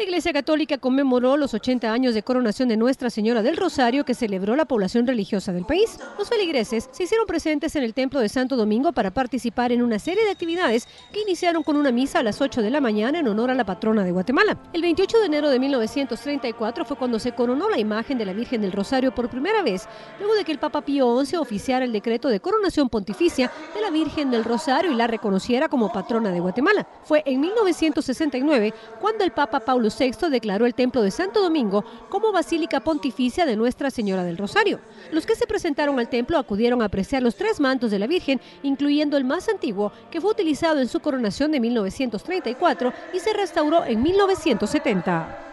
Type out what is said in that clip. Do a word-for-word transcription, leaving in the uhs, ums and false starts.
La Iglesia Católica conmemoró los ochenta años de coronación de Nuestra Señora del Rosario que celebró la población religiosa del país. Los feligreses se hicieron presentes en el Templo de Santo Domingo para participar en una serie de actividades que iniciaron con una misa a las ocho de la mañana en honor a la patrona de Guatemala. El veintiocho de enero de mil novecientos treinta y cuatro fue cuando se coronó la imagen de la Virgen del Rosario por primera vez, luego de que el Papa Pío once oficiara el decreto de coronación pontificia de la Virgen del Rosario y la reconociera como patrona de Guatemala. Fue en mil novecientos sesenta y nueve cuando el Papa Paulo sexto declaró el Templo de Santo Domingo como Basílica Pontificia de Nuestra Señora del Rosario. Los que se presentaron al templo acudieron a apreciar los tres mantos de la Virgen, incluyendo el más antiguo, que fue utilizado en su coronación de mil novecientos treinta y cuatro y se restauró en mil novecientos setenta.